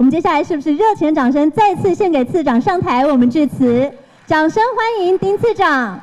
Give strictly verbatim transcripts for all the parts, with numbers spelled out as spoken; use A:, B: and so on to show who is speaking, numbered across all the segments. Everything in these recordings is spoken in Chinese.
A: 我们接下来是不是热情的掌声再次献给次长上台为我们致辞？掌声欢迎丁次长。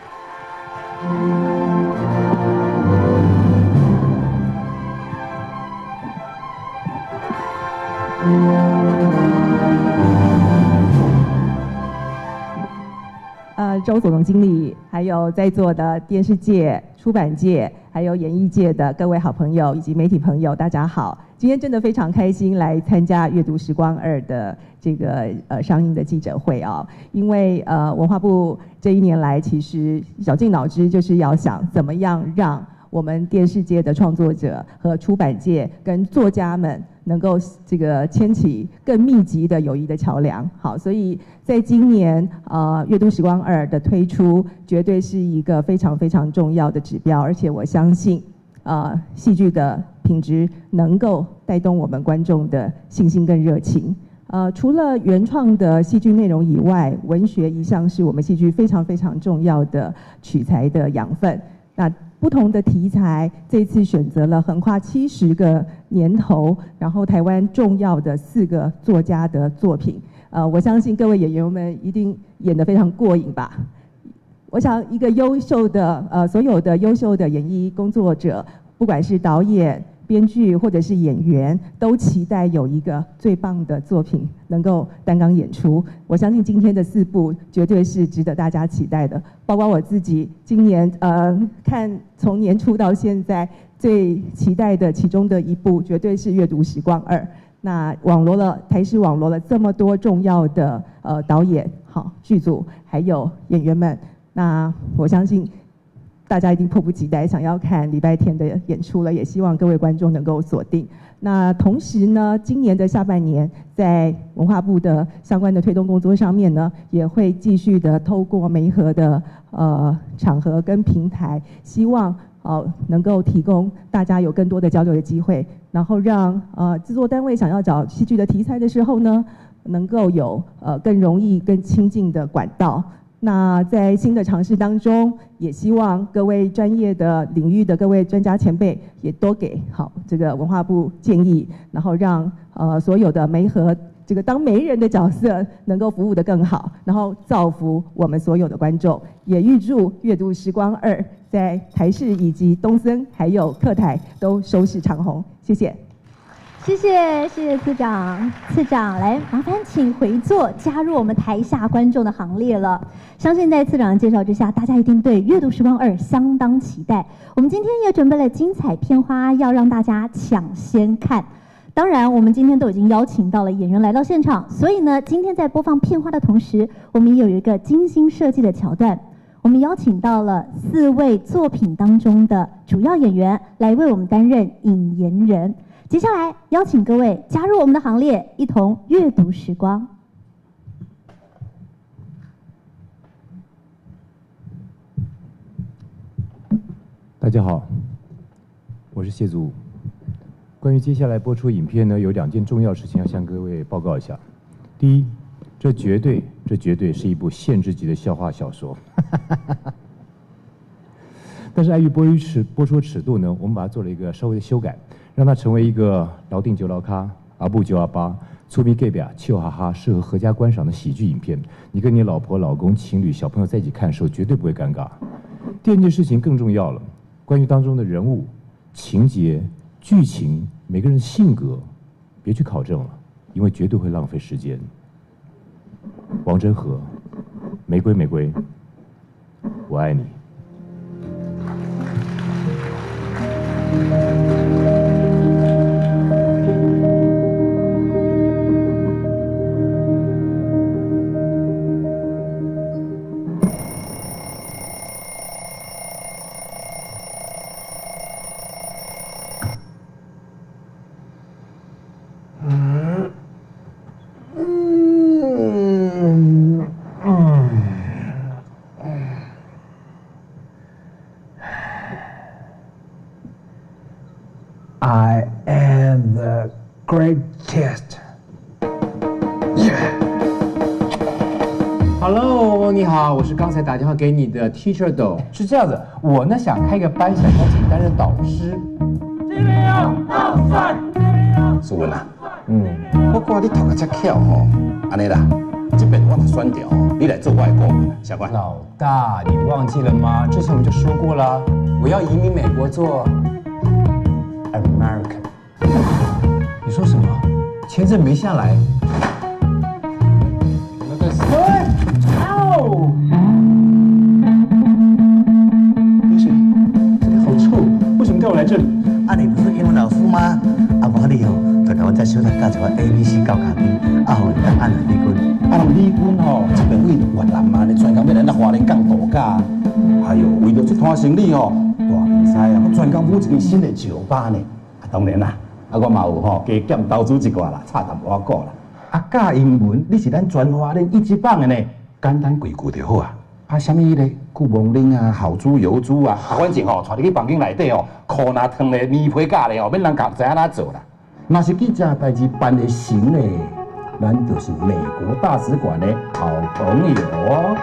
B: 呃，周总经理，还有在座的电视界、出版界，还有演艺界的各位好朋友以及媒体朋友，大家好！今天真的非常开心来参加《阅读时光二》的这个呃上映的记者会啊，因为呃文化部这一年来其实绞尽脑汁就是要想怎么样让我们电视界的创作者和出版界跟作家们能够这个牵起更密集的友谊的桥梁。好，所以在今年呃阅读时光二的推出，绝对是一个非常非常重要的指标，而且我相信呃戏剧的品质能够带动我们观众的信心跟热情。呃，除了原创的戏剧内容以外，文学一向是我们戏剧非常非常重要的取材的养分。那不同的题材，这次选择了横跨七十个年头，然后台湾重要的四个作家的作品。呃，我相信各位演员们一定演得非常过瘾吧。我想，一个优秀的呃，所有的优秀的演艺工作者，不管是导演、编剧或者是演员，都期待有一个最棒的作品能够担纲演出。我相信今天的四部绝对是值得大家期待的，包括我自己今年呃看从年初到现在最期待的其中的一部，绝对是《阅读时光二》。那网罗了台视网罗了这么多重要的呃导演、好剧组还有演员们，那我相信大家一定迫不及待想要看礼拜天的演出了，也希望各位观众能够锁定。那同时呢，今年的下半年在文化部的相关的推动工作上面呢，也会继续的透过媒合的呃场合跟平台，希望呃能够提供大家有更多的交流的机会，然后让呃制作单位想要找戏剧的题材的时候呢，能够有呃更容易、更亲近的管道。那在新的尝试当中，也希望各位专业的领域的各位专家前辈也多给好这个文化部建议，然后让呃所有的媒合这个当媒人的角色能够服务得更好，然后造福我们所有的观众。也预祝《阅读时光二》在台视以及东森还有客台都收视长虹。谢谢。
A: 谢谢谢谢次长，次长来麻烦请回座，加入我们台下观众的行列了。相信在次长的介绍之下，大家一定对《阅读时光二》相当期待。我们今天也准备了精彩片花，要让大家抢先看。当然，我们今天都已经邀请到了演员来到现场，所以呢，今天在播放片花的同时，我们也有一个精心设计的桥段。我们邀请到了四位作品当中的主要演员来为我们担任引言人。接下来邀请各位加入我们的行列，一同阅读时光。
C: 大家好，我是谢祖武。关于接下来播出影片呢，有两件重要事情要向各位报告一下。第一，这绝对这绝对是一部限制级的笑话小说。但是碍于播出尺播出尺度呢，我们把它做了一个稍微的修改，让它成为一个老定九老咖、阿布九阿八、粗逼 gay 吧、气哈哈，适合合家观赏的喜剧影片。你跟你老婆、老公、情侣、小朋友在一起看的时候，绝对不会尴尬。第二件事情更重要了，关于当中的人物、情节、剧情，每个人的性格，别去考证了，因为绝对会浪费时间。王真和，玫瑰玫瑰，我爱你。
D: I am the greatest.
E: Hello， 你好，我是刚才打电话给你的 Teacher Do。
D: 是这样子，我呢想开个班，想邀请担任导师。
E: 这边要到三，
D: 苏文啊，
F: 嗯，不过你头壳遮巧吼，安尼啦，这边我选掉，你来做我的顾问，小关。
D: 老大，你忘记了吗？之前我们就说过了，我要移民美国做 American。你说什么？签证没下来？那个谁？哦！没事，这里好臭，为什么带我来这里？
G: 啊，你不是英文老师吗？啊，我你哦，在台湾在小学教一个 A B C 教卡片，啊，后来按离婚。
F: 啊，人离婚吼，这边为越南嘛，你专工要来咱华联港度假。哎呦，为了这摊生意吼，大比赛啊，我专工补一间新的酒吧呢。啊，当然啦，啊，我嘛有吼加减投资一寡啦，差淡薄仔股啦。啊，教英文，你是咱全华联一级棒的呢，简单规矩就好啊。啊，什么迄个顾蒙玲啊，好猪油猪啊，啊，反正吼，带你去房间内底吼，烤那汤咧，面皮架咧吼，免人教知影哪做啦。若是记者代志办得行咧，咱就是美国大使馆的好朋友哦。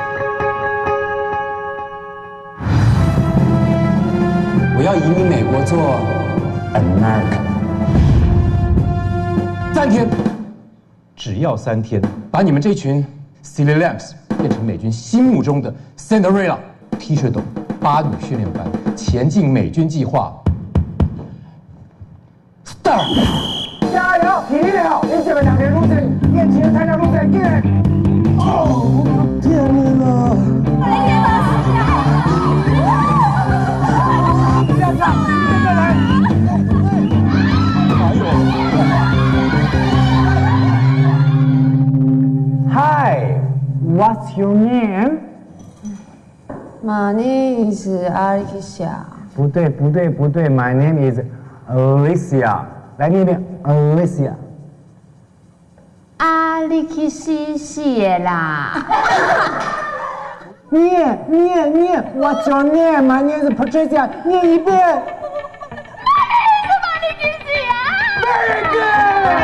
D: 我要移民美国做
F: American。
D: 三天，只要三天，把你们这群 Silly Lambs 变成美军心目中的 Cinderella。T 恤懂，八女训练班，前进美军计划 ，Start！
H: 加油，体力好，你这边两天路线，练习的参加路线，耶！哦，天哪！这样子，现在来。Hi, what's your name?
I: My name is Alicia.
H: 不对，不对，不对 ，My name is Alicia。来念一遍 ，Alicia。
I: 阿里克西谢啦。
H: 念念念 ，What's your name? My name is Patricia。念一遍。Very good。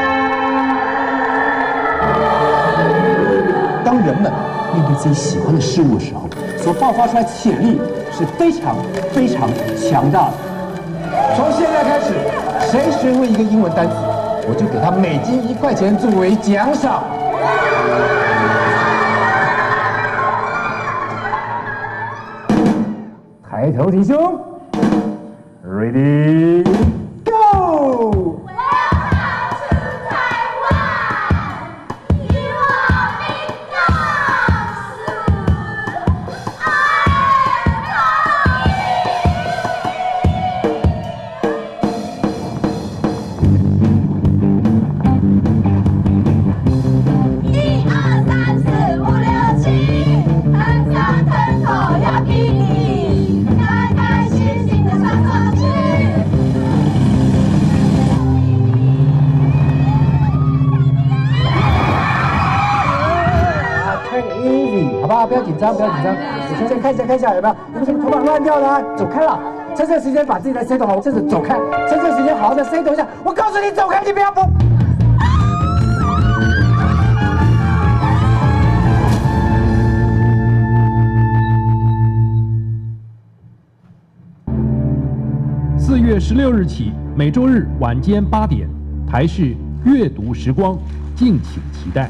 E: 当人们面对自己喜欢的事物的时候，所爆发出来潜力是非常非常强大的。从现在开始，谁学会一个英文单词，我就给他美金一块钱作为奖赏。
H: 抬头挺胸 ，Ready Go！
E: 好不好？不要紧张，不要紧张。
H: 我先看一下，看一下有没有有什么头发乱掉的啊？走开了，趁这个时间把自己再 settle 好，这是走开，趁这个时间好好的 settle 一下。我告诉你，走开，你不要碰。
J: 四月十六日起，每周日晚间八点，台视阅读时光，敬请期待。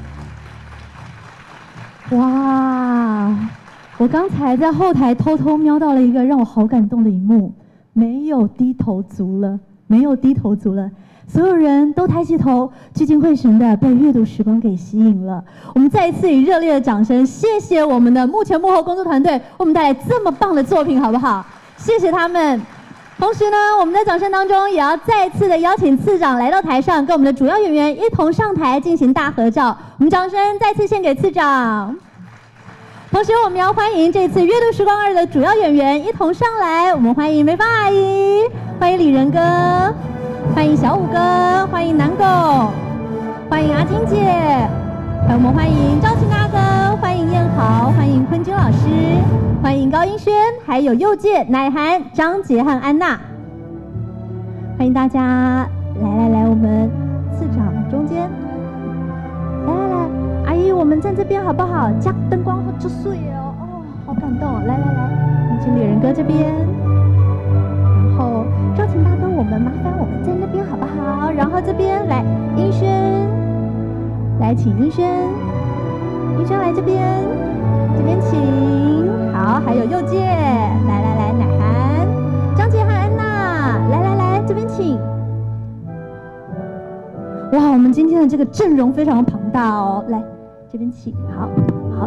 A: 哇！我刚才在后台偷偷瞄到了一个让我好感动的一幕，没有低头族了，没有低头族了，所有人都抬起头，聚精会神的被阅读时光给吸引了。我们再一次以热烈的掌声，谢谢我们的幕前幕后工作团队，为我们带来这么棒的作品，好不好？谢谢他们。同时呢，我们在掌声当中也要再次的邀请次长来到台上，跟我们的主要演员一同上台进行大合照。我们掌声再次献给次长。同时，我们要欢迎这次阅读时光二的主要演员一同上来。我们欢迎梅芳阿姨，欢迎李仁哥，欢迎小五哥，欢迎南狗，欢迎阿金姐，还有我们欢迎赵琴大哥，欢迎燕豪，欢迎坤君老师，欢迎高英轩，还有右界乃涵、张杰和安娜。欢迎大家来来来，我们次长中间，来来来。阿姨，我们站这边好不好？加灯光就碎哦，哦，好感动！来来来，我们请李仁哥这边，然后赵琴大哥，我们们麻烦我们在那边好不好？然后这边来英轩，来请英轩，英轩来这边，这边请。好，还有右界，来来来，乃涵、张杰和安娜，来来来，这边请。哇，我们今天的这个阵容非常庞大哦，来这边请。好，好，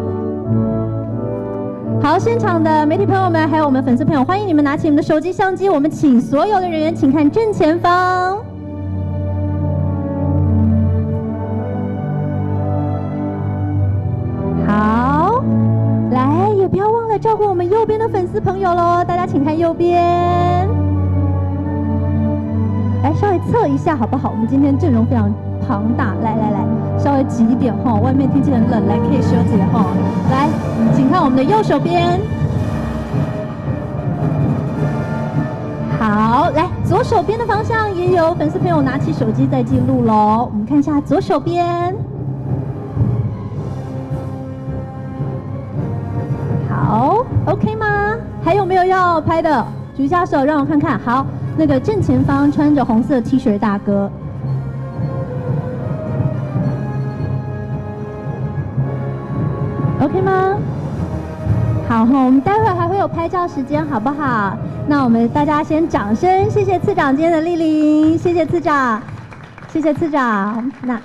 A: 好，现场的媒体朋友们，还有我们粉丝朋友，欢迎你们拿起你们的手机相机，我们请所有的人员请看正前方。好，来，也不要忘了照顾我们右边的粉丝朋友喽，大家请看右边。来，稍微测一下好不好？我们今天阵容非常庞大，来来来，稍微挤一点哈，外面天气很冷，来可以休息哈。来，请看我们的右手边。好，来左手边的方向也有粉丝朋友拿起手机在记录喽。我们看一下左手边。好 ，OK 吗？还有没有要拍的？举一下手，让我看看。好，那个正前方穿着红色 T 恤的大哥。OK 吗？好，我们待会儿还会有拍照时间，好不好？那我们大家先掌声，谢谢次长今天的莅临，谢谢次长，谢谢次长。那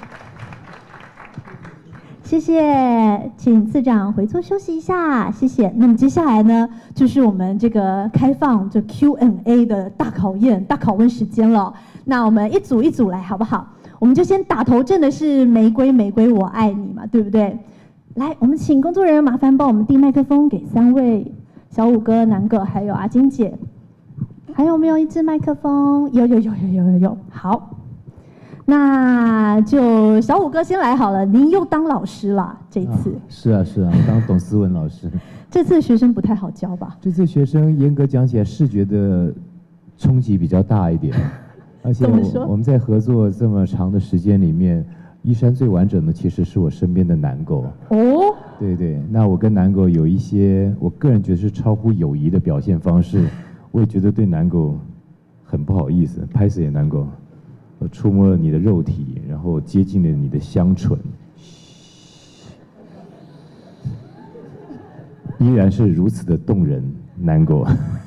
A: 谢谢，请次长回座休息一下，谢谢。那么接下来呢，就是我们这个开放这 Q and A 的大考验、大拷问时间了。那我们一组一组来，好不好？我们就先打头阵的是玫瑰，玫瑰我爱你嘛，对不对？来，我们请工作人员麻烦帮我们递麦克风给三位，小五哥、南哥还有阿金姐。还有没有一支麦克风？有有有有有有有。好，那就小五哥先来好了。您又当老师了，这一次。
C: 啊是啊是啊，我当董思文老师。
A: 这次学生不太好教吧？
C: 这次学生严格讲起来，视觉的冲击比较大一点，而且我我们在合作这么长的时间里面。衣衫最完整的其实是我身边的南狗
A: 哦，
C: 对对，那我跟南狗有一些我个人觉得是超乎友谊的表现方式，我也觉得对南狗很不好意思，拍死也南狗，我触摸了你的肉体，然后接近了你的香唇，依然是如此的动人，南狗。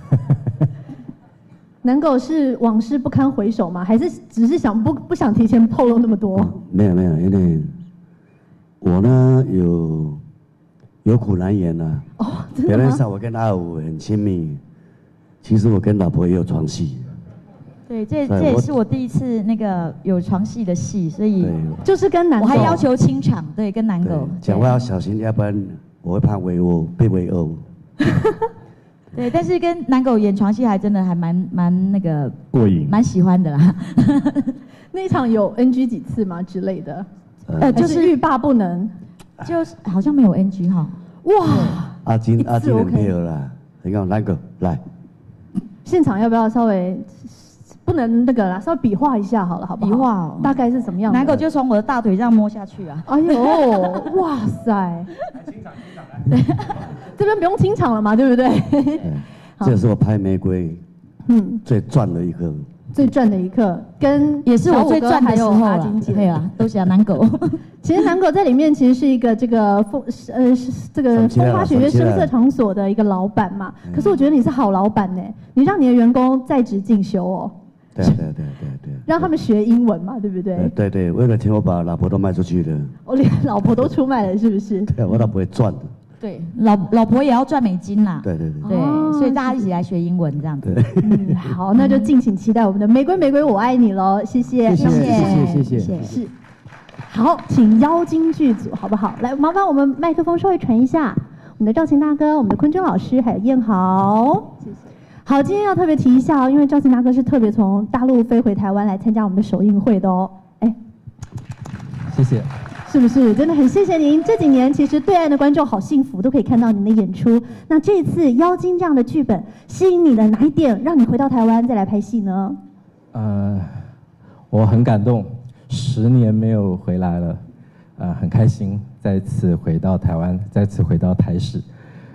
A: 南狗是往事不堪回首吗？还是只是想不不想提前透露那么多？
G: 没有没有，因为我呢有有苦难言呐、啊。
A: 哦，真的吗？
G: 表面上我跟阿五很亲密，其实我跟老婆也有床戏。
K: 对，这这也是我第一次那个有床戏的戏，所以
A: 就是跟南狗，
K: 我还要求清场，对，跟南狗
G: 讲话要小心，要不然我会怕围殴，被围殴。
K: 对，但是跟南狗演床戏还真的还蛮蛮那个
C: 过瘾，
K: 蛮喜欢的啦。
A: 那一场有 N G 几次吗之类的？
K: 呃，就是
A: 欲罢不能，
K: 就是好像没有 N G 哈。
A: 哇！
G: 阿金阿金很配合啦，你看南狗来，
A: 现场要不要稍微不能那个啦，稍微比划一下好了，好不好？
K: 比划哦，
A: 大概是怎么样？
K: 南狗就从我的大腿这样摸下去啊！
A: 哎呦，哇塞！清场清场来。这边不用清场了嘛，对不对？
G: 这是我拍玫瑰，嗯，最赚的一刻，
A: 最赚的一刻，跟
K: 也是我最赚的时候
A: 了。
K: 对啊，都是南狗。
A: 其实南狗在里面其实是一个这个风呃这个风花雪月声色场所的一个老板嘛。可是我觉得你是好老板呢，你让你的员工在职进修哦。
G: 对对对对对，
A: 让他们学英文嘛，对不对？
G: 对对，为了钱我把老婆都卖出去了。
A: 我连老婆都出卖了，是不是？
G: 对，我老婆也赚的。
K: 对，老老婆也要赚美金啦。
G: 对对对。
K: 对，所以大家一起来学英文这样子。
A: 嗯，好，那就敬请期待我们的玫瑰玫瑰我爱你喽，谢谢，
C: 谢谢谢谢谢谢。
A: 是，好，请妖精剧组好不好？来，麻烦我们麦克风稍微传一下，我们的赵琴大哥、我们的坤真老师还有燕豪，谢谢。好，今天要特别提一下哦，因为赵琴大哥是特别从大陆飞回台湾来参加我们的首映会的哦。哎，
L: 谢谢。
A: 是不是真的很谢谢您？这几年其实对岸的观众好幸福，都可以看到您的演出。那这次《妖精》这样的剧本吸引你的哪一点，让你回到台湾再来拍戏呢？
L: 呃，我很感动，十年没有回来了，呃，很开心再次回到台湾，再次回到台视。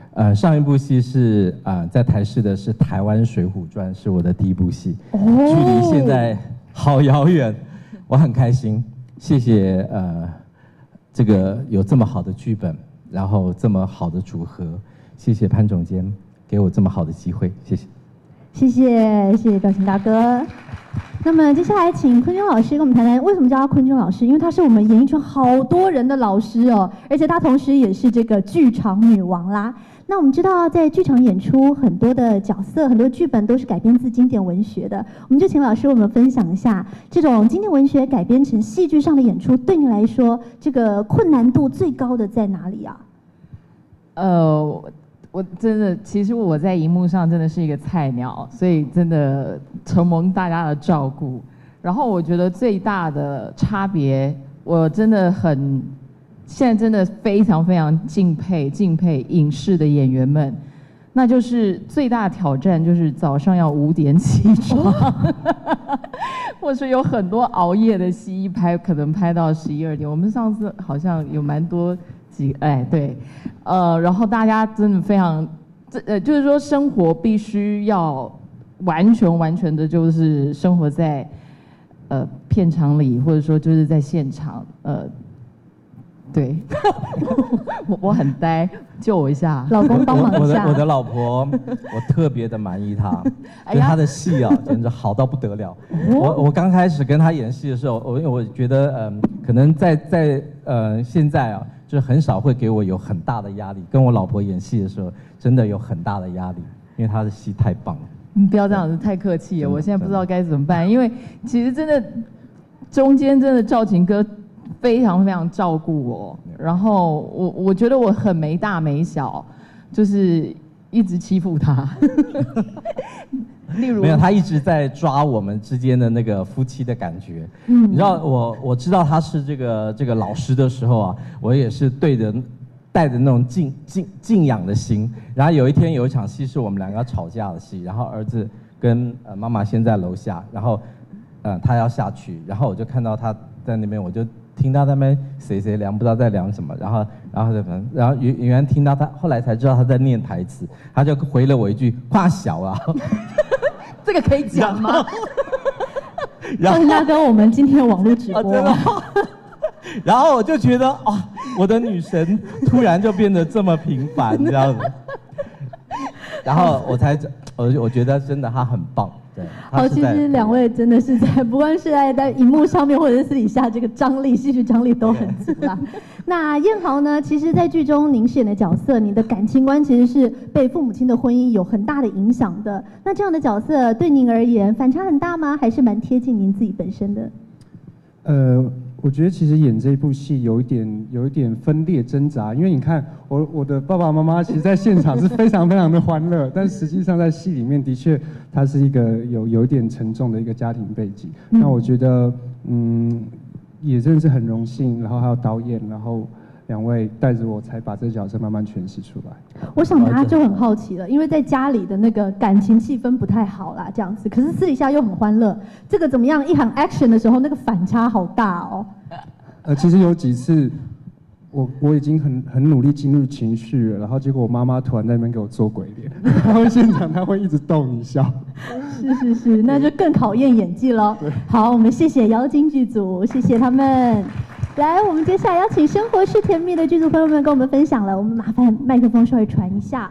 L: 呃，上一部戏是啊、呃，在台视的是《台湾水浒传》，是我的第一部戏，哦、距离现在好遥远，我很开心。谢谢呃，这个有这么好的剧本，然后这么好的组合，谢谢潘总监给我这么好的机会，谢谢。
A: 谢谢谢谢赵晴大哥。那么接下来请坤君老师跟我们谈谈，为什么叫他坤君老师？因为他是我们演艺圈好多人的老师哦，而且他同时也是这个剧场女王啦。那我们知道，在剧场演出很多的角色、很多剧本都是改编自经典文学的，我们就请老师为我们分享一下，这种经典文学改编成戏剧上的演出，对你来说，这个困难度最高的在哪里啊？
M: 呃。我真的，其实我在荧幕上真的是一个菜鸟，所以真的承蒙大家的照顾。然后我觉得最大的差别，我真的很，现在真的非常非常敬佩敬佩影视的演员们，那就是最大的挑战就是早上要五点起床，或是有很多熬夜的戏拍，可能拍到十一二点。我们上次好像有蛮多。哎，对，呃，然后大家真的非常，这呃，就是说生活必须要完全完全的，就是生活在呃片场里，或者说就是在现场，呃，对，我我很呆，救我一下，
A: 老公帮忙一下。
L: 我的我的老婆，我特别的满意她，就她的戏啊，简直好到不得了。我我刚开始跟她演戏的时候，我因为我觉得，嗯、呃，可能在在呃现在啊。就是很少会给我有很大的压力，跟我老婆演戏的时候，真的有很大的压力，因为她的戏太棒了。
M: 你不要这样子，太客气了，我现在不知道该怎么办，因为其实真的中间真的赵晴哥非常非常照顾我，然后我我觉得我很没大没小，就是一直欺负他。例如，
L: 没有，他一直在抓我们之间的那个夫妻的感觉。嗯，你知道我我知道他是这个这个老师的时候啊，我也是对着带着那种敬敬敬仰的心。然后有一天有一场戏是我们两个吵架的戏，然后儿子跟呃妈妈先在楼下，然后呃他要下去，然后我就看到他在那边，我就听到他们谁谁量不知道在量什么，然后然后然后原原来听到他后来才知道他在念台词，他就回了我一句“跨小啊”。
M: 这个可以讲吗？
A: 赵晴大哥，我们今天网络直播、啊
L: 哦。然后我就觉得啊、哦，我的女神突然就变得这么平凡，这样子。然后我才，我我觉得真的她很棒。对，
A: 好，其实两位真的是在，不管是在在荧幕上面，或者是私底下，这个张力、戏剧张力都很足啦。那燕豪呢？其实，在剧中您饰演的角色，你的感情观其实是被父母亲的婚姻有很大的影响的。那这样的角色对您而言，反差很大吗？还是蛮贴近您自己本身的？
N: 呃，我觉得其实演这部戏有一点有一点分裂挣扎，因为你看我我的爸爸妈妈其实在现场是非常非常的欢乐，但实际上在戏里面的确它是一个有有一点沉重的一个家庭背景。嗯、那我觉得嗯也真的是很荣幸，然后还有导演，然后两位带着我才把这个角色慢慢诠释出来。
A: 我想大家就很好奇了，因为在家里的那个感情气氛不太好啦，这样子，可是私底下又很欢乐，这个怎么样？一喊 action 的时候，那个反差好大哦。
N: 呃，其实有几次，我我已经很很努力进入情绪了，然后结果我妈妈突然在那边给我做鬼脸，然后现场她会一直逗你笑。
A: 是是是，那就更考验演技了。好，我们谢谢妖精剧组，谢谢他们。来，我们接下来邀请《生活是甜蜜》的剧组朋友们跟我们分享了，我们麻烦麦克风稍微传一下。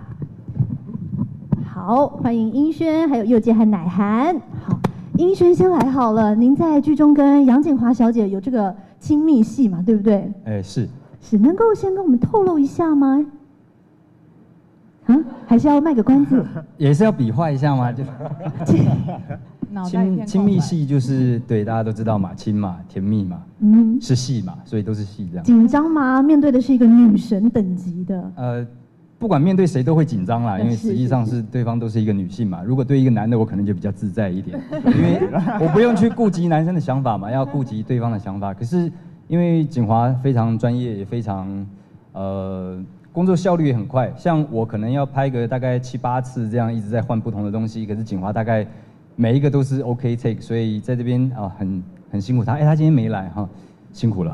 A: 好，欢迎英轩，还有佑介和乃涵。好，英轩先来好了，您在剧中跟杨锦华小姐有这个亲密戏嘛，对不对？
O: 哎，是。
A: 是，能够先跟我们透露一下吗？啊，还是要卖个关子？
O: 也是要比划一下吗？就亲亲密戏就是对大家都知道嘛，亲嘛，甜蜜嘛，嗯，是戏嘛，所以都是戏这样。
A: 紧张吗？面对的是一个女神等级的。
O: 呃，不管面对谁都会紧张啦，因为实际上是对方都是一个女性嘛。如果对一个男的，我可能就比较自在一点，因为我不用去顾及男生的想法嘛，要顾及对方的想法。可是因为锦华非常专业，也非常呃。工作效率也很快，像我可能要拍个大概七八次这样，一直在换不同的东西。可是锦华大概每一个都是 OK take， 所以在这边啊很很辛苦他。哎，他今天没来哈， 辛苦了。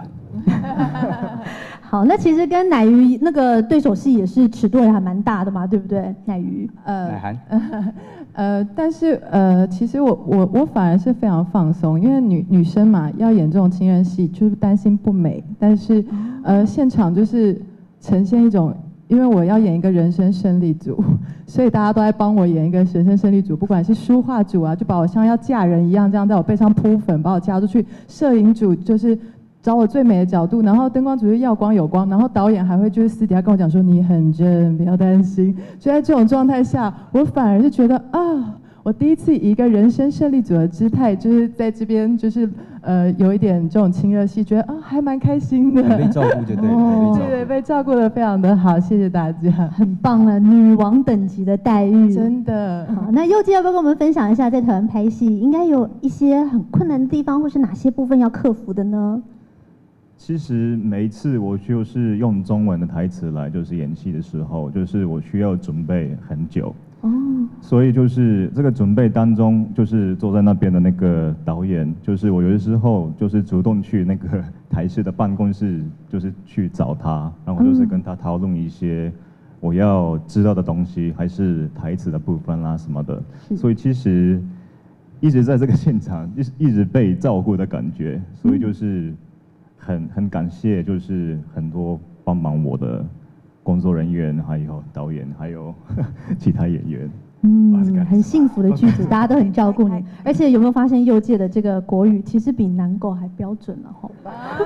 A: 好，那其实跟乃瑜那个对手戏也是尺度也还蛮大的嘛，对不对？乃瑜，
P: 呃，
O: 乃涵，
P: 呃，但是呃，其实我我我反而是非常放松，因为女女生嘛，要演这种情人戏，就是担心不美，但是呃，现场就是呈现一种。因为我要演一个人生胜利组，所以大家都在帮我演一个人生胜利组，不管是书画组啊，就把我像要嫁人一样，这样在我背上铺粉，把我嫁出去；摄影组就是找我最美的角度，然后灯光组是要光有光，然后导演还会就是私底下跟我讲说你很正，不要担心。所以在这种状态下，我反而是觉得啊。我第一次以一个人生胜利组的姿态，就是在这边，就是呃有一点这种亲热戏，觉得啊还蛮开心的。
O: 被照顾就对了，
P: 哦、对对，被照顾的非常的好，谢谢大家，
A: 很棒了，女王等级的待遇，
P: 真的。
A: 好，那佑基要不要跟我们分享一下，在台湾拍戏应该有一些很困难的地方，或是哪些部分要克服的呢？
Q: 其实每一次我就是用中文的台词来，就是演戏的时候，就是我需要准备很久。哦，所以就是这个准备当中，就是坐在那边的那个导演，就是我有的时候就是主动去那个台视的办公室，就是去找他，然后就是跟他讨论一些我要知道的东西，还是台词的部分啦什么的。所以其实一直在这个现场，一直一直被照顾的感觉，所以就是很很感谢，就是很多帮忙我的。工作人员，还有导演，还有其他演员，
A: 嗯，很幸福的剧组，大家都很照顾你。而且有没有发现佑介的这个国语其实比南狗还标准了吼？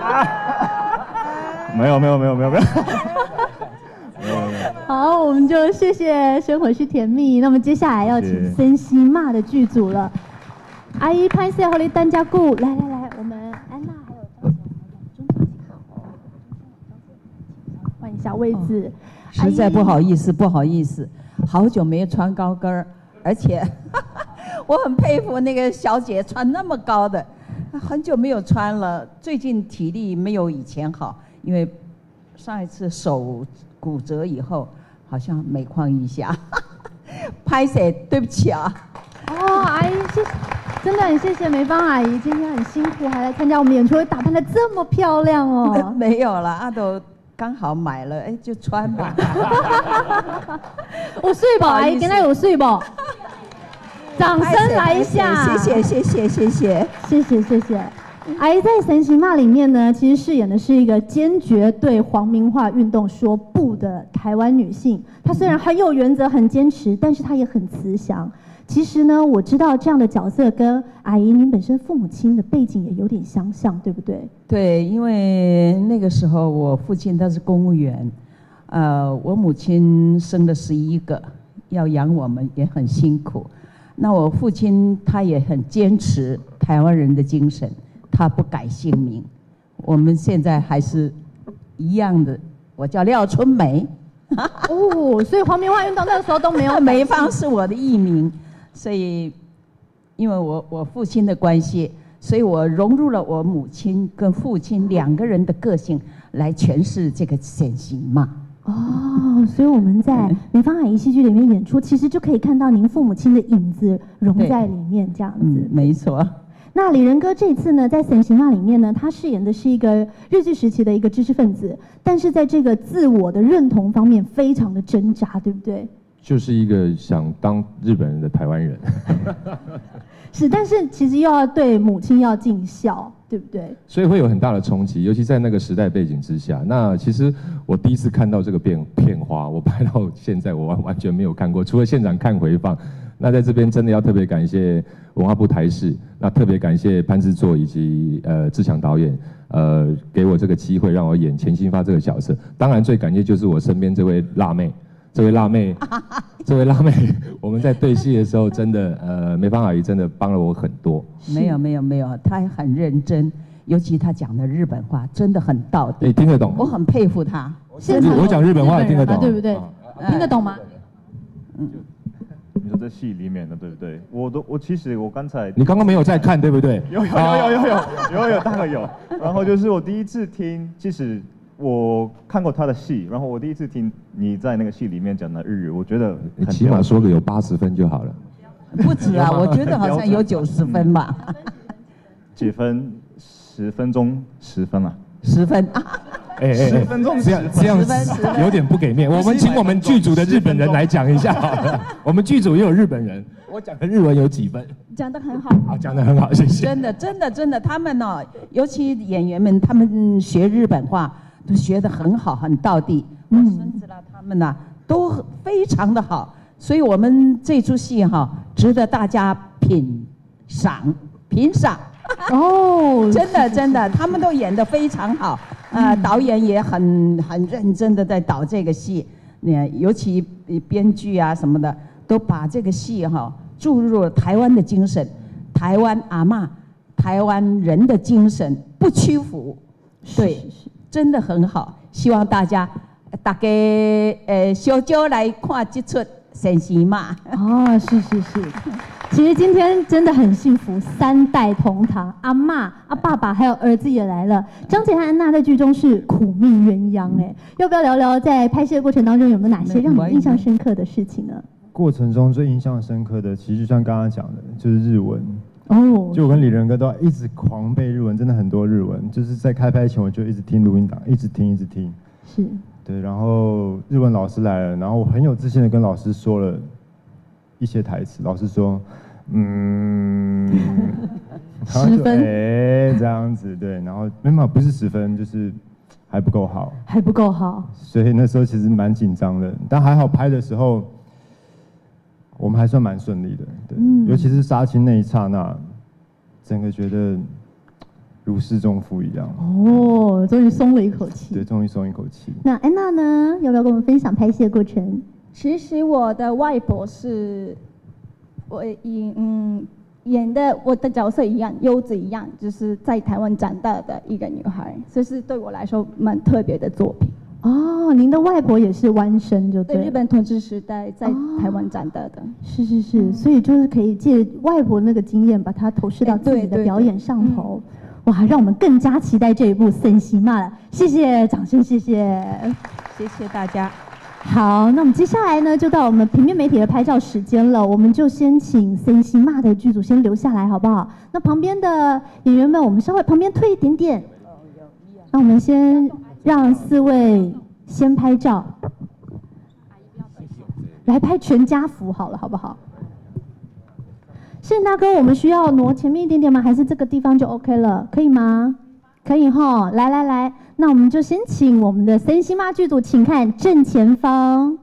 Q: 没有没有没有没有没有。
A: 好，我们就谢谢生活是甜蜜。那么接下来要请森西骂的剧组了。阿姨拍摄和你单家顾，来来来，我们安娜还有张姐，中间请好。换一下位置，
R: 实在不好意思，不好意思，好久没有穿高跟儿，而且我很佩服那个小姐穿那么高的，很久没有穿了。最近体力没有以前好，因为上一次手骨折以后，好像每况愈下。拍摄，对不起啊。
A: 哦，阿姨，谢谢，真的很谢谢梅芳阿姨，今天很辛苦，还来参加我们演出，打扮得这么漂亮哦。
R: 没有了，阿斗。刚好买了，哎，就穿吧。
A: 我睡吧，阿姨，跟他有睡吧。掌声来一下，
R: 谢谢谢谢谢谢
A: 谢谢谢谢。阿姨在《神行骂》里面呢，其实饰演的是一个坚决对皇民化运动说不的台湾女性。她虽然很有原则、很坚持，但是她也很慈祥。其实呢，我知道这样的角色跟阿姨您本身父母亲的背景也有点相像，对不对？
R: 对，因为那个时候我父亲他是公务员，呃，我母亲生了十一个，要养我们也很辛苦。那我父亲他也很坚持台湾人的精神，他不改姓名。我们现在还是一样的，我叫廖春梅。
A: 哦，所以皇民化运动那个时候都没有。
R: 梅芳是我的艺名。所以，因为我我父亲的关系，所以我融入了我母亲跟父亲两个人的个性来诠释这个神行骂。
A: 哦，所以我们在梅芳阿姨戏剧里面演出，其实就可以看到您父母亲的影子融在里面，这样子。
R: 嗯，没错。
A: 那李仁哥这次呢，在《神行骂》里面呢，他饰演的是一个日治时期的一个知识分子，但是在这个自我的认同方面非常的挣扎，对不对？
S: 就是一个想当日本人的台湾人。
A: 是，但是其实又要对母亲要尽孝，对不对？
S: 所以会有很大的冲击，尤其在那个时代背景之下。那其实我第一次看到这个片片花，我拍到现在我完完全没有看过，除了现场看回放。那在这边真的要特别感谢文化部台视，那特别感谢潘制作以及呃志强导演，呃给我这个机会让我演钱新发这个角色。当然最感谢就是我身边这位辣妹。这位辣妹，这位辣妹，我们在对戏的时候，真的，呃，梅芳阿姨真的帮了我很多。
R: 没有没有没有，她很认真，尤其她讲的日本话真的很到底。
S: 你听得懂？
R: 我很佩服她。
S: 我讲日本话也听得懂，
A: 对不对？听得懂吗？
Q: 嗯。你说在戏里面的对不对？我都我其实我刚才
S: 你刚刚没有在看对不对？
Q: 有有有有有有有有当然有。然后就是我第一次听，其实。我看过他的戏，然后我第一次听你在那个戏里面讲的日语，我觉得
S: 你起码说个有八十分就好了。
R: 不止啊，我觉得好像有九十分吧。
Q: 几分？ 十分钟十分啊，
R: 十分啊。
C: 哎哎
Q: 十分钟
C: 这样这样有点不给面。我们请我们剧组的日本人来讲一下好了。我们剧组也有日本人，我讲的日文有几分？
R: 讲得很好。
C: 好，讲得很好，谢谢。
R: 真的真的真的，他们哦，尤其演员们，他们学日本话都学得很好，很道地。我孙子啦，他们呐、都非常的好，所以我们这出戏哈、值得大家品赏品赏。
A: 哦，
R: 真的真的，他们都演得非常好，呃，导演也很很认真的在导这个戏，那尤其编剧啊什么的，都把这个戏哈、注入了台湾的精神，台湾阿嬷、台湾人的精神，不屈服，对，真的很好，希望大家大家呃小酒来看这出《神奇嘛》。
A: 哦，是是是。其实今天真的很幸福，三代同堂，阿嬷、阿爸爸还有儿子也来了。张杰和安娜在剧中是苦命鸳鸯，哎，要不要聊聊在拍戏的过程当中有没有哪些让你印象深刻的事情呢？
T: 过程中最印象深刻的，其实就像刚刚讲的，就是日文。
A: 哦，
T: 就我跟李仁哥都一直狂背日文，真的很多日文。就是在开拍前我就一直听录音档，一直听一直听。
A: 是。
T: 对，然后日文老师来了，然后我很有自信的跟老师说了一些台词，老师说，嗯，
A: 十分，
T: 哎，这样子，对，然后没有，不是十分，就是还不够好，
A: 还不够好，
T: 所以那时候其实蛮紧张的，但还好拍的时候，我们还算蛮顺利的，对，嗯、尤其是杀青那一刹那，整个觉得如释重负一样。
A: 哦，终于松了一口气。
T: 对，终于松一口气。
A: 那安娜呢？要不要跟我们分享拍戏的过程？
U: 其实我的外婆是，我演嗯演的我的角色一样，柚子一样，就是在台湾长大的一个女孩，这是对我来说蛮特别的作品。
A: 哦，您的外婆也是湾生，就对。
U: 对，日本统治时代在台湾长大的。哦、
A: 是是是、嗯，所以就是可以借外婆那个经验，把它投射到自己的表演上头。哇，让我们更加期待这一部《森西嘛》了。谢谢，掌声，谢谢，
R: 谢谢大家。
A: 好，那我们接下来呢，就到我们平面媒体的拍照时间了。我们就先请《森西嘛》的剧组先留下来，好不好？那旁边的演员们，我们稍微旁边退一点点。那我们先让四位先拍照，来拍全家福好了，好不好？摄影大哥，我们需要挪前面一点点吗？还是这个地方就 OK 了？可以吗？可以哈，来来来，那我们就先请我们的森西嘛剧组，请看正前方。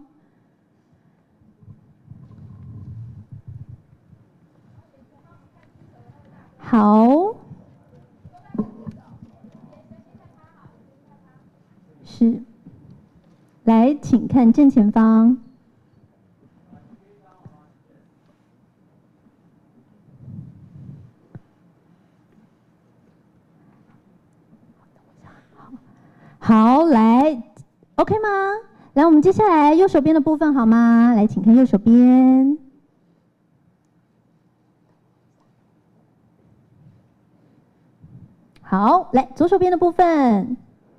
A: 好，是，来，请看正前方。好，来 ，OK 吗？来，我们接下来右手边的部分好吗？来，请看右手边。好，来左手边的部分。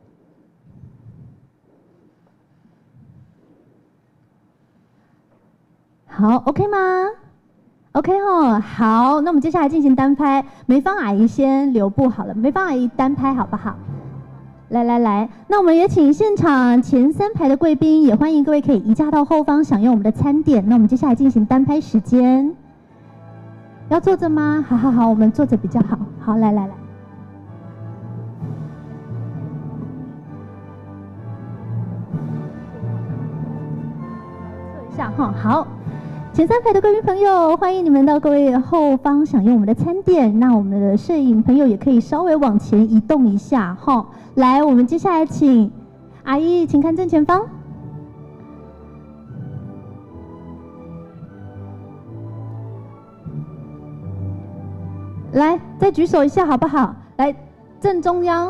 A: 好 ，OK 吗 ？OK 哦，好，那我们接下来进行单拍。梅芳阿姨先留步好了，梅芳阿姨单拍好不好？来来来，那我们也请现场前三排的贵宾，也欢迎各位可以移驾到后方享用我们的餐点。那我们接下来进行单拍时间，要坐着吗？好好好，我们坐着比较好。好，来来来，坐一下哈。好，前三排的贵宾朋友，欢迎你们到各位后方享用我们的餐点。那我们的摄影朋友也可以稍微往前移动一下哈。来，我们接下来请阿姨，请看正前方。来，再举手一下好不好？来，正中央。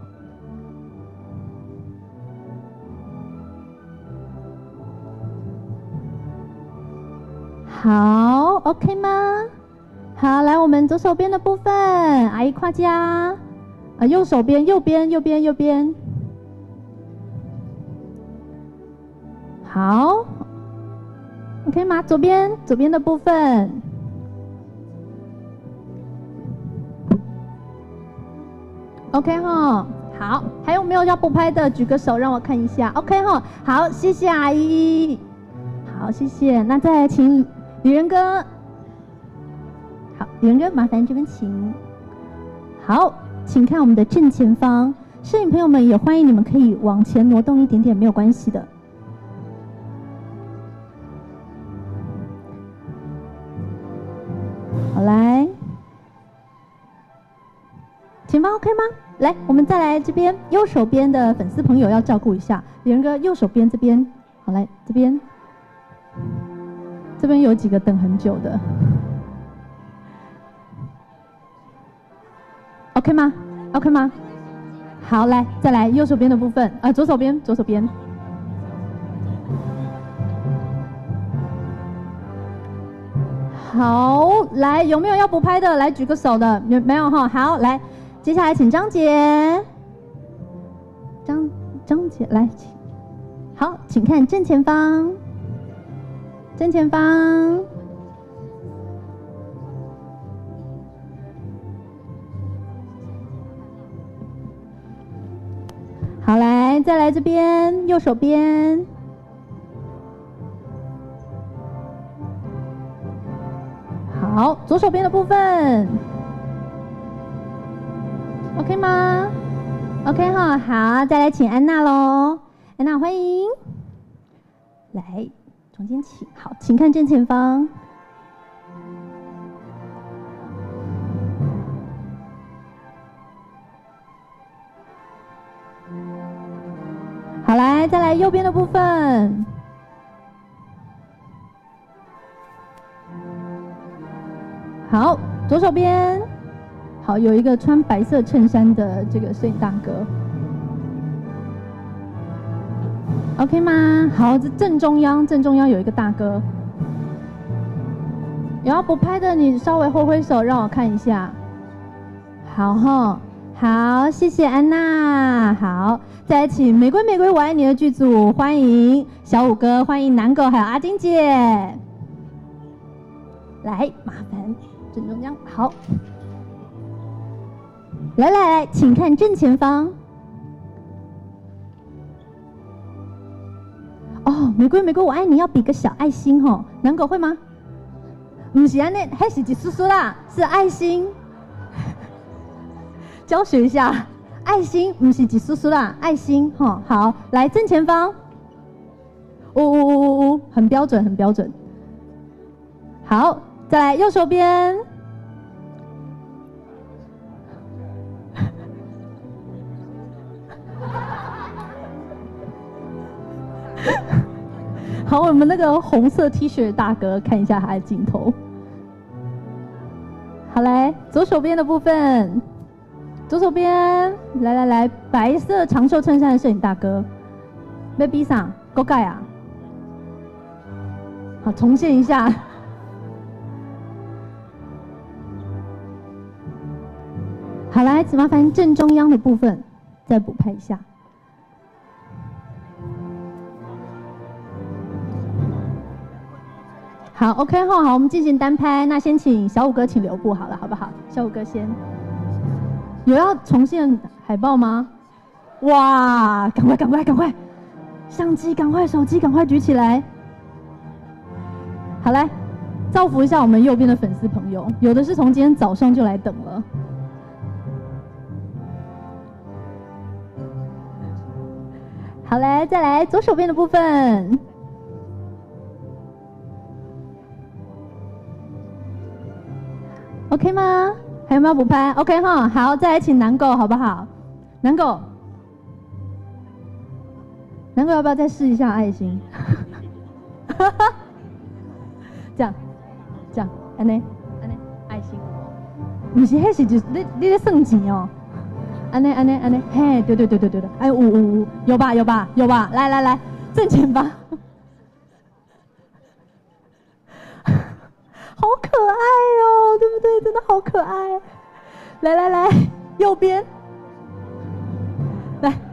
A: 好 ，OK 吗？好，来，我们左手边的部分，阿姨夸奖。啊，右手边，右边，右边，右边。好 ，OK 吗？左边，左边的部分。 OK 哈，好，还有没有要补拍的？举个手让我看一下。OK 哈，好，谢谢阿姨。好，谢谢。那再来请李仁哥。好，李仁哥，麻烦这边请。好，请看我们的正前方，摄影朋友们也欢迎你们可以往前挪动一点点，没有关系的。好，来，前方 OK 吗？来，我们再来这边右手边的粉丝朋友要照顾一下，李仁哥右手边这边，好，来这边，这边有几个等很久的 ，OK 吗 ？OK 吗？好，来再来右手边的部分，啊、呃，左手边，左手边。好，来，有没有要补拍的？来举个手的，没没有哈？好，来，接下来请张姐，张张姐来，请，好，请看正前方，正前方，好，来，再来这边右手边。好，左手边的部分 ，OK 吗 ？OK 哈，好，再来请安娜喽，安娜欢迎，来，中间请，好，请看正前方，好，来，再来右边的部分。好，左手边，好，有一个穿白色衬衫的这个摄影大哥 ，OK 吗？好，这正中央，正中央有一个大哥，有要补拍的，你稍微挥挥手让我看一下。好哈，好，谢谢安娜。好，再来请玫瑰玫瑰我爱你的剧组，欢迎小五哥，欢迎南狗，还有阿金姐，来，麻烦。正中央，好，来来来，请看正前方。哦，玫瑰玫瑰我爱你，要比个小爱心吼，南狗会吗？不是安内，还是几叔叔啦，是爱心。教学一下，爱心不是几叔叔啦，爱心吼。好，来正前方。呜呜呜呜呜，很标准，很标准。好。再来右手边，好，我们那个红色 T 恤大哥看一下他的镜头。好，来左手边的部分，左手边，来来来，白色长袖衬衫的摄影大哥 ，baby 上够盖啊，好，重现一下。好，来，麻烦正中央的部分再补拍一下。好 ，OK 哈，好，我们进行单拍。那先请小五哥请留步好了，好不好？小五哥先。有要重现海报吗？哇，赶快，赶快，赶快！相机赶快，手机赶快举起来。好，来，造福一下我们右边的粉丝朋友，有的是从今天早上就来等了。好嘞，再来左手边的部分。OK 吗？还有没有补拍 ？OK 哈，好，再来请南狗好不好？南狗，南狗要不要再试一下爱心？这样，这样，安内，安内，爱心。不是，迄是就是你你在算钱哦。安内安内安内，嘿，对对对对对对，哎，五五五，有吧有吧有吧，来来来，正前方，好可爱哦，对不对？真的好可爱。来来来，右边，来，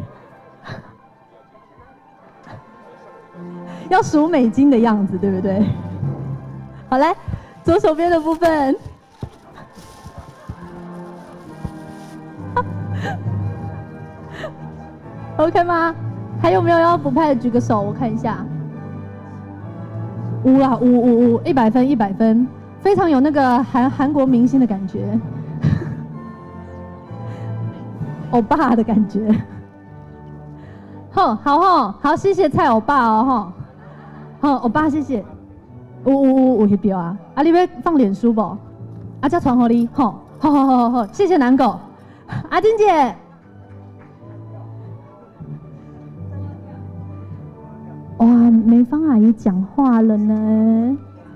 A: 要数美金的样子，对不对？好，来，左手边的部分。 OK 吗？还有没有要补拍的？举个手，我看一下。五啊，五五五，一百分，一百分，非常有那个韩韩国明星的感觉，欧巴的感觉。吼，好吼，好，谢谢蔡欧巴哦吼，好，欧巴谢谢。有有有有翕标啊，啊你要放脸书不？啊再传给你，吼，好好好好好，谢谢南狗，阿金姐。哇，梅芳阿姨讲话了呢。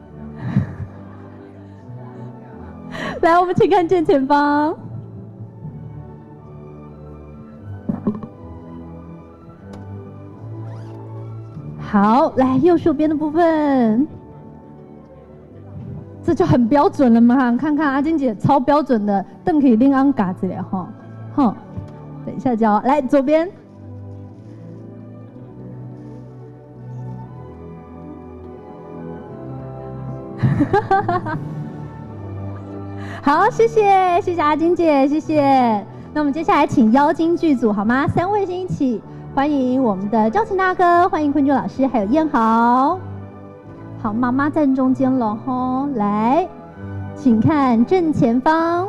A: 来，我们请看正前方。好，来右手边的部分，这就很标准了嘛。看看阿金姐超标准的，邓可以拎安嘎子了哈，哈。等一下教，来左边。好，谢谢谢谢阿金姐，谢谢。那我们接下来请妖精剧组好吗？三位先一起欢迎我们的赵琴大哥，欢迎坤珠老师，还有燕豪。好，妈妈站中间了哈，来，请看正前方。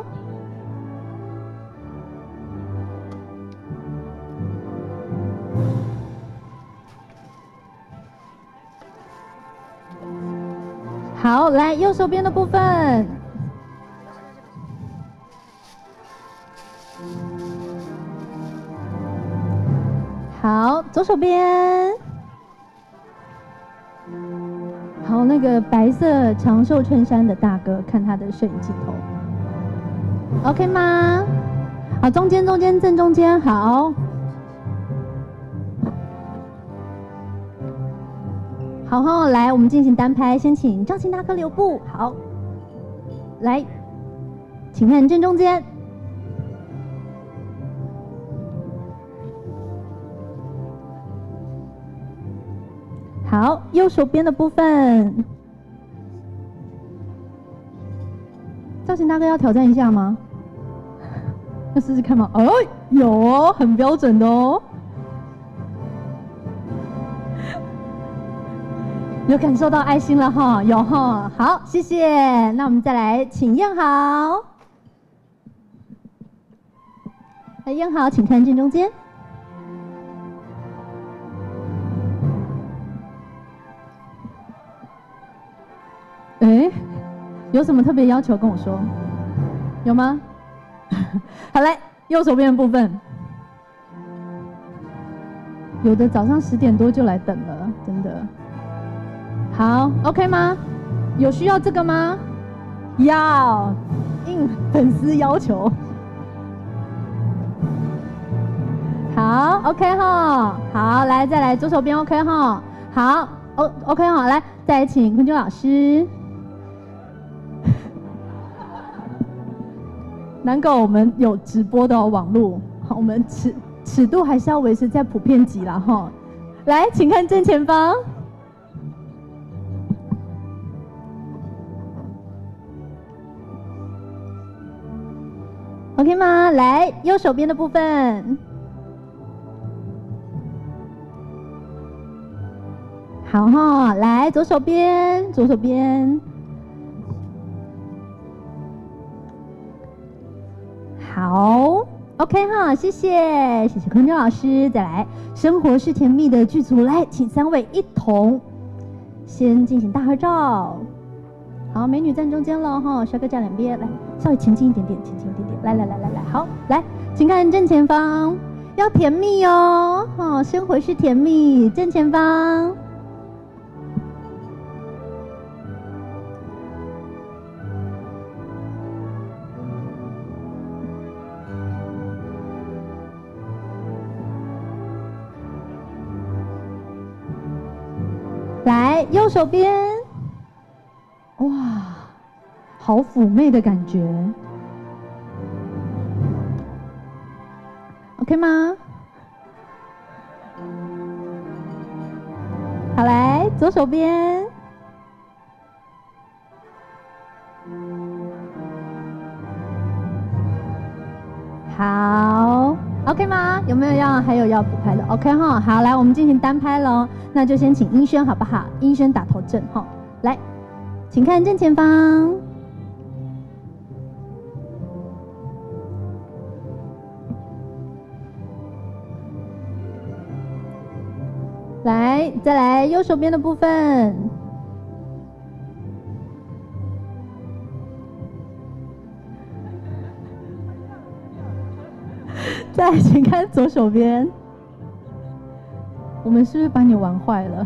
A: 好，来右手边的部分。好，左手边。好，那个白色长袖衬衫的大哥，看他的摄影镜头 ，OK 吗？好，中间中间正中间，好。好哈，来，我们进行单拍，先请赵琴大哥留步。好，来，请看正中间。好，右手边的部分，赵琴大哥要挑战一下吗？要试试看吗？哦，有哦，很标准的哦。有感受到爱心了哈，有哈，好，谢谢。那我们再来请燕豪，来燕豪，请看正中间。哎，有什么特别要求跟我说？有吗？好嘞，右手边的部分，有的早上十点多就来等了，真的。好 ，OK 吗？有需要这个吗？要，应粉丝要求。好 ，OK 哈，好，来再来左手边 OK 哈，好 ，O OK 哈，来再来请坤君老师。难怪我们有直播的、哦、网路，好，我们尺尺度还是要维持在普遍级啦哈。来，请看正前方。OK 吗？来，右手边的部分。好哈，来左手边，左手边。好 ，OK 哈，谢谢，谢谢坤君老师。再来，生活是甜蜜的剧组，来，请三位一同先进行大合照。好，美女站中间了哈，帅哥站两边，来，稍微前进一点点，前进一点点，来来来来来，好，来，请看正前方，要甜蜜哦，哦，生活是甜蜜，正前方。来，右手边，哇，好妩媚的感觉 ，OK 吗？好，来，左手边，好 ，OK OK 吗？有没有要还有要补拍的 ？OK 哈，好，来我们进行单拍喽。那就先请英轩好不好？英轩打头阵哈，来，请看正前方。来，再来右手边的部分。再来，请看左手边。我们是不是把你玩坏了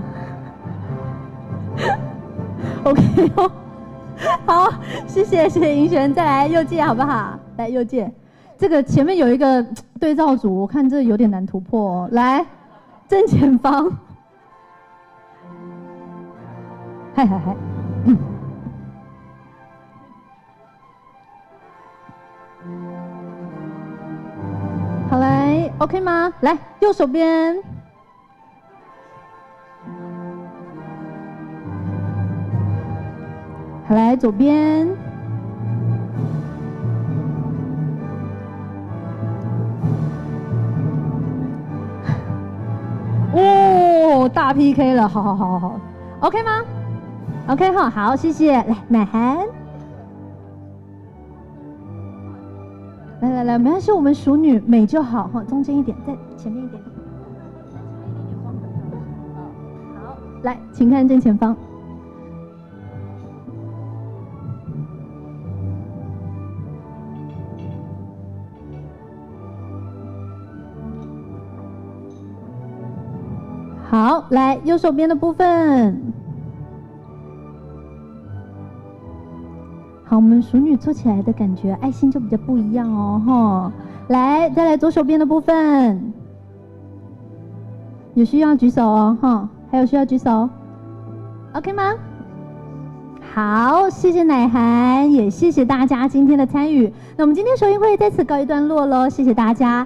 A: ？OK 哦，好，谢谢谢谢银璇，再来右界好不好？来右界，这个前面有一个对照组，我看这有点难突破哦。来，正前方，嗨嗨嗨，嗯。好，来 ，OK 吗？来，右手边。好，来左边。哦，大 P K 了，好好好好好 ，OK 吗 ？OK 哈，好，谢谢。来，乃涵。来来来，没关系，我们熟女美就好哈，中间一点，在前面一点。好，来，请看正前方。好，来右手边的部分。好，我们熟女做起来的感觉，爱心就比较不一样哦，哈。来，再来左手边的部分，有需要举手哦，哈。还有需要举手 ，OK 吗？好，谢谢乃涵，也谢谢大家今天的参与。那我们今天首映会在此告一段落喽，谢谢大家。